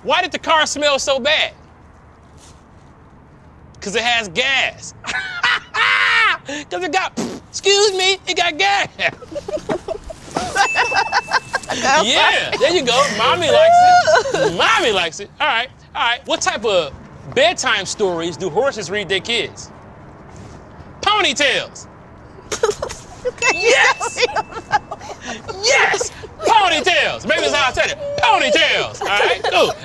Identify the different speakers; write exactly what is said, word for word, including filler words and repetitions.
Speaker 1: Why did the car smell so bad? Because it has gas. Because it got, excuse me, it got gas. Yeah, there you go. Mommy likes it. Mommy likes it. All right, all right. What type of bedtime stories do horses read their kids? Ponytails. Yes! Yes! Ponytails! Maybe that's how I said it. Ponytails. All right, cool.